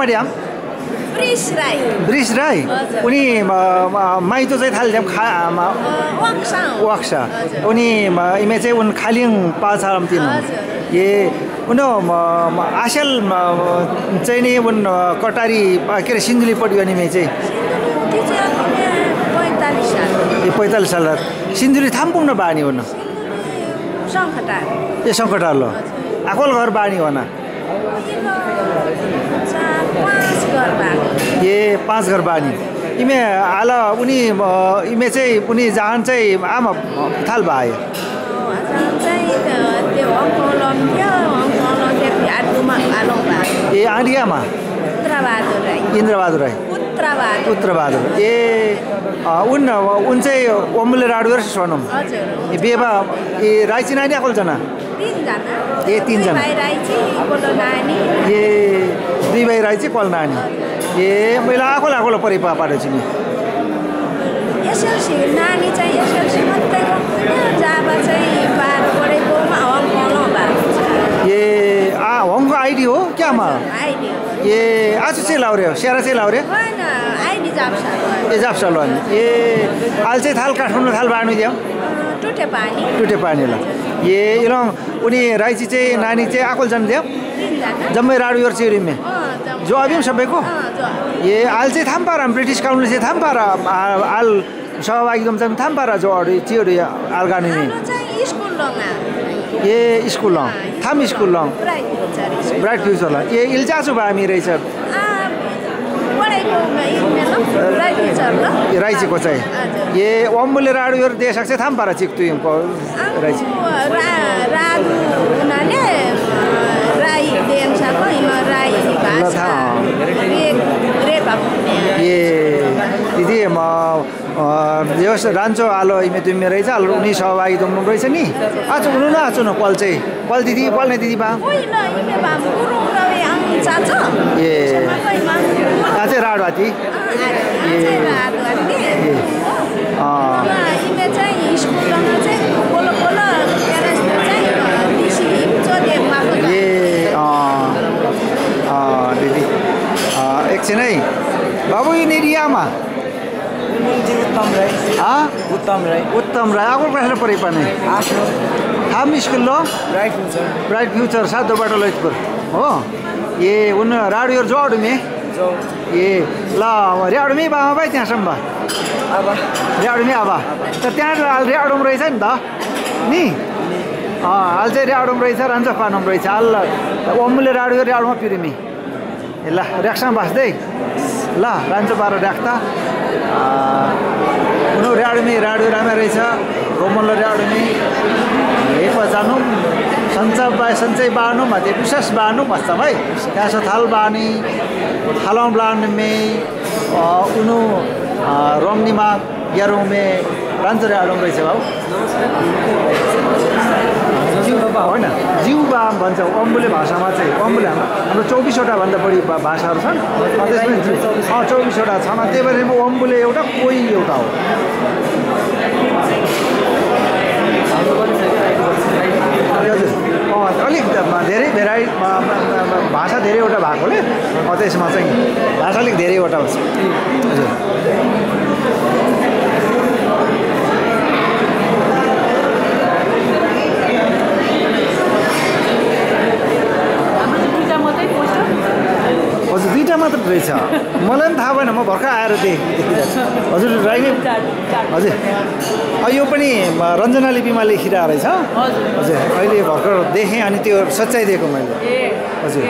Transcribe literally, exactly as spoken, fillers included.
Dam Bris Rai. Bris Rai. उनी माइतो चाहिँ थाल ड्याम खा Waksa. वाक्सा उनी इमे चाहिँ उन खालिङ पाछाम तिन ए उनो आशल चाहिँ नि उन कटारी के रे सिन्धुली पट्यो अनि मे चाहिँ पैँतालिस साल ए पैँतालिस साल सिन्धुली थाम्पुङ न बानी हुन सङ्कटार ए सङ्कटार ल आकोल घर बानी हो न ए पाँच घर बानी इमे आल उनी इमे चाहिँ उनी जहान चाहिँ आमा थाल भायो ए आँडियामा इन्द्रबहादुर राई उत्तरबहादुर ए उन उन चाहिँ वम्बुले राडुवर सोनम ए बेबा ए राईची नानी आकोल जना ए तिनजना ए दुई भाइ राई चाहिँ कल नानी ए मैले आकोल आकोल परि पाएको छु नि एसएलसी नानी चाहिँ एसएलसी मात्रै जाबा चाहिँ बाह्र पढेको ए आ हङको आइडी हो क्यामा ए आज चाहिँ लाउरे हो स्यारा चाहिँ लाउरे ए जाप्सा ल ए अहिले चाहिँ थाल काठमाडौँ थाल बाँड्नु दियो टुटे पानी टुटे पानी ल ए इलो उनी राईची चाहिँ नानी चाहिँ आकोल जानु दियो जम्मै राडुवर चिउरीमे जो अभी सबैको ए अहिले चाहिँ थाम्पारा ब्रिटिस काउन्सिल चाहिँ थाम्पारा आल सहभागी एकदम चाहिँ थाम्पारा जो अरू चिउरी आलगानी ए स्कुल लङ थाम स्कुल लङ ब्राइट फ्युचर ल ए इल चासु भए हामी रहेछ राईचीको चाहिँ ए वम्बुले राडुवर देशक चाहिँ थाम्पारा चिक्तु यमको राईची ए दिदी म यस रान्छो आलो इमे तिमी रहेछ आलो उनी सहभागी तुम रहेछ नि आज हुनु न आज न कल चाहिँ कल दिदी कल नै दिदी बा ए यहाँ चाहिँ राडवाती दिदी एकछिन है बाबु यो एरियामा उत्तम राई उत्तम राई उत्तम राई आगो कसरी परे पाने थाम स्कुल लो ब्राइट फ्यूचर ब्राइट फ्यूचर सातो बाटो ललितपुर हो ए उन राडुवर जोड मे जो ए ल रेडु मे बामा भाइ त्यहाँसम्म अब रेडु मे अब त त्यहाँ रेडुम रहेछ नि त नि हाल चाहिँ रेडुम रहेछ रान्छ पानम रहेछ हाल वम्बुले राडुवर रेडुमा पिरिमी ए ल रेक्समा बस्दै ल रान्छ पारो राख्दा उनीहरू रेडुमी राडु रामे रहेछ रोमल्लो रेडुमी एक जानु सञ्चय बा सञ्चय बानु माथि विशेष बानु बस्छ भाइ त्यहाँ थाल बानी थालौँ ब्लान्मे उनु रोमनीमा ग्यारौँमे रान्छ रेडुम रहेछ भाउ होइन जिउबा भन्छ वम्बुले भाषामा चाहिँ वम्बुले हाम्रो चौबिसवटा भन्दा बढी भाषाहरू छन् त्यसमा चौबिसवटा छ त्यही भएर वम्बुले एउटा कोही एउटा हो हजुर अलिक धेरै भेराइ भाषा धेरैवटा भएकोले त्यसमा चाहिँ भाषा अलिक धेरैवटा हुन्छ हजुर हजुर दुईवटा मात्र रहेछ मलाई पनि थाहा भएन म भर्खर आएर देखेँ हजुर राई नै हजुर यो पनि रञ्जना लिपिमा लेखिरहेको रहेछ हजुर अहिले भर्खर देखेँ अनि त्यो सच्चाइ दिएको मैले हजुर